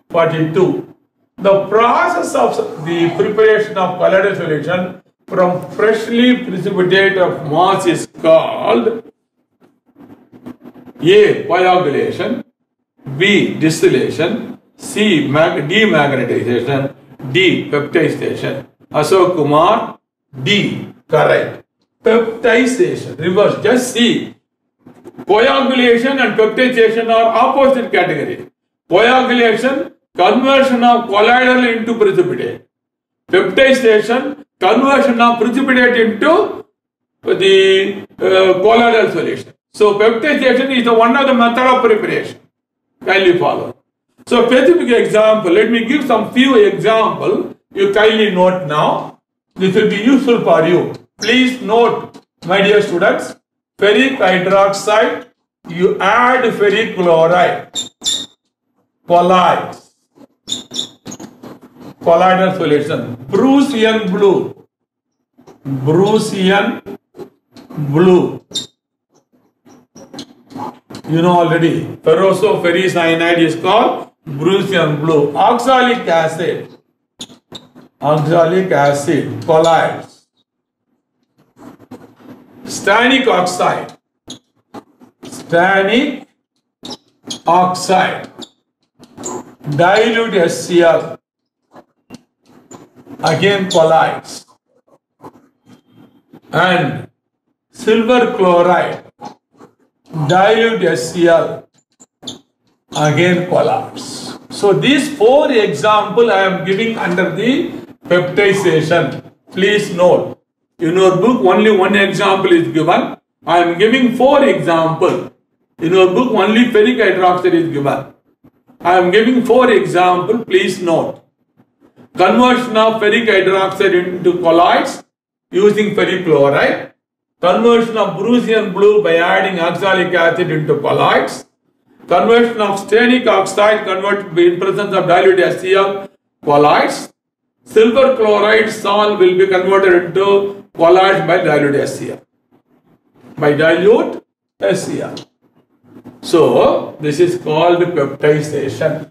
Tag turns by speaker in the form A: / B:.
A: 42. The process of the preparation of colloidal solution from freshly precipitate of mass is called A. Coagulation, B. Distillation, C. Demagnetization, D. Peptidization. Ashok Kumar, D. Correct. Peptidization. Reverse. Just see. Coagulation and peptidization are opposite category. Coagulation, conversion of colloidal into precipitate. Peptidization, conversion of precipitate into the colloidal solution. So peptidization is one of the method of preparation. Kindly follow. So specific example, let me give some few example. You kindly note now. This will be useful for you. Please note, my dear students, ferric hydroxide, you add ferric chloride, colloids, colloidal solution, Brucian blue, Brucian blue. You know already, ferrocyanide is called Brucian blue. Oxalic acid, colloids. Stannic oxide, dilute HCl, again colloids, and silver chloride, dilute HCl, again colloids. So these four examples I am giving under the peptidization. Please note, in your book only one example is given. I am giving four examples. In your book only ferric hydroxide is given. I am giving four examples. Please note. Conversion of ferric hydroxide into colloids using ferric chloride. Conversion of Brucian blue by adding oxalic acid into colloids. Conversion of stannic oxide converted in presence of dilute HCl, colloids. Silver chloride salt will be converted into colloids by dilute HCl. So this is called peptidization.